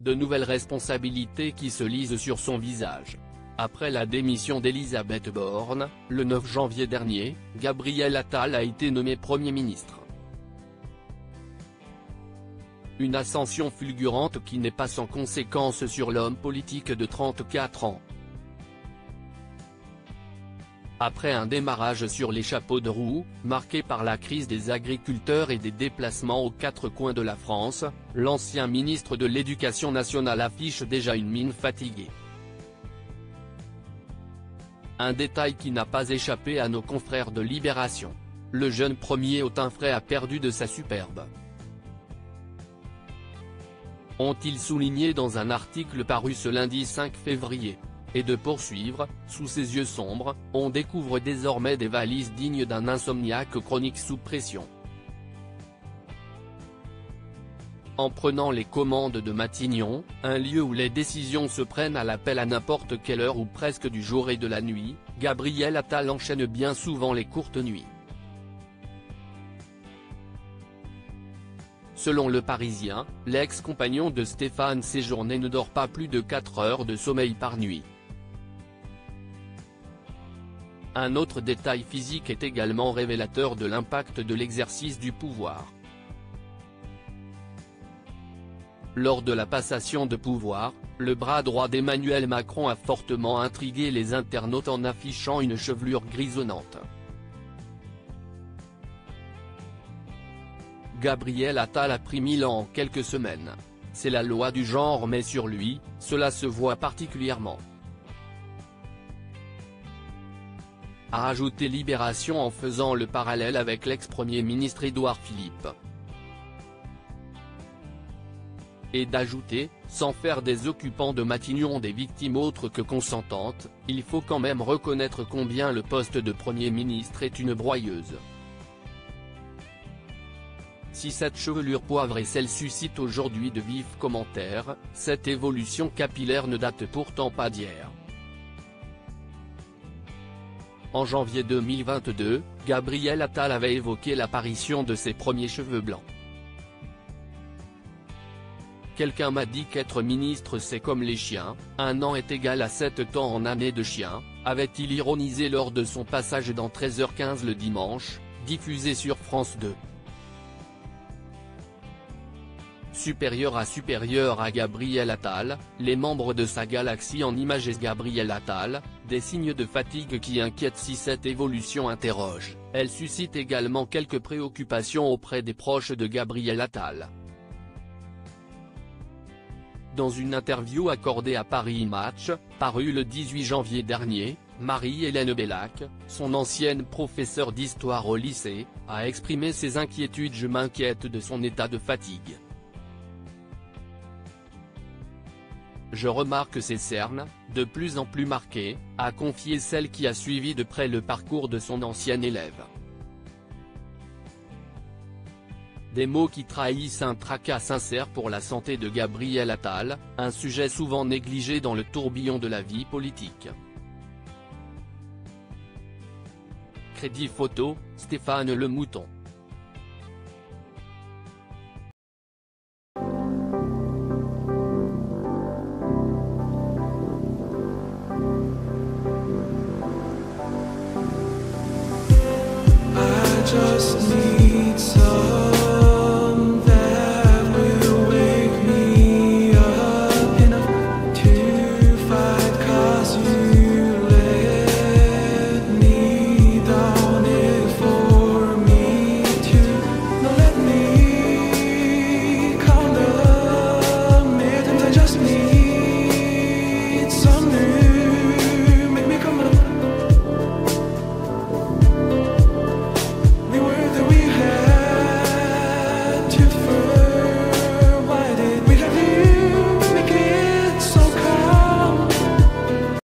de nouvelles responsabilités qui se lisent sur son visage. Après la démission d'Elisabeth Borne, le 9 janvier dernier, Gabriel Attal a été nommé Premier ministre. Une ascension fulgurante qui n'est pas sans conséquences sur l'homme politique de 34 ans. Après un démarrage sur les chapeaux de roue, marqué par la crise des agriculteurs et des déplacements aux quatre coins de la France, l'ancien ministre de l'Éducation nationale affiche déjà une mine fatiguée. Un détail qui n'a pas échappé à nos confrères de Libération. Le jeune premier au teint frais a perdu de sa superbe. Ont-ils souligné dans un article paru ce lundi 5 février. Et de poursuivre, sous ses yeux sombres, on découvre désormais des valises dignes d'un insomniaque chronique sous pression. En prenant les commandes de Matignon, un lieu où les décisions se prennent à l'appel à n'importe quelle heure ou presque du jour et de la nuit, Gabriel Attal enchaîne bien souvent les courtes nuits. Selon Le Parisien, l'ex-compagnon de Stéphane Séjourné ne dort pas plus de 4 heures de sommeil par nuit. Un autre détail physique est également révélateur de l'impact de l'exercice du pouvoir. Lors de la passation de pouvoir, le bras droit d'Emmanuel Macron a fortement intrigué les internautes en affichant une chevelure grisonnante. Gabriel Attal a pris 1000 ans en quelques semaines. C'est la loi du genre mais sur lui, cela se voit particulièrement. A ajouté Libération en faisant le parallèle avec l'ex-premier ministre Édouard Philippe. Et d'ajouter, sans faire des occupants de Matignon des victimes autres que consentantes, il faut quand même reconnaître combien le poste de Premier ministre est une broyeuse. Si cette chevelure poivre et sel suscite aujourd'hui de vifs commentaires, cette évolution capillaire ne date pourtant pas d'hier. En janvier 2022, Gabriel Attal avait évoqué l'apparition de ses premiers cheveux blancs. Quelqu'un m'a dit qu'être ministre c'est comme les chiens, 1 an est égal à 7 temps en année de chien, avait-il ironisé lors de son passage dans 13h15 le dimanche, diffusé sur France 2. Supérieur à Gabriel Attal, les membres de sa galaxie en images et Gabriel Attal, des signes de fatigue qui inquiètent si cette évolution interroge, elle suscite également quelques préoccupations auprès des proches de Gabriel Attal. Dans une interview accordée à Paris Match, parue le 18 janvier dernier, Marie-Hélène Bellac, son ancienne professeure d'histoire au lycée, a exprimé ses inquiétudes. Je m'inquiète de son état de fatigue. Je remarque ses cernes, de plus en plus marquées, a confié celle qui a suivi de près le parcours de son ancien élève. Des mots qui trahissent un tracas sincère pour la santé de Gabriel Attal, un sujet souvent négligé dans le tourbillon de la vie politique. Crédit photo, Stéphane Le Mouton. Just need some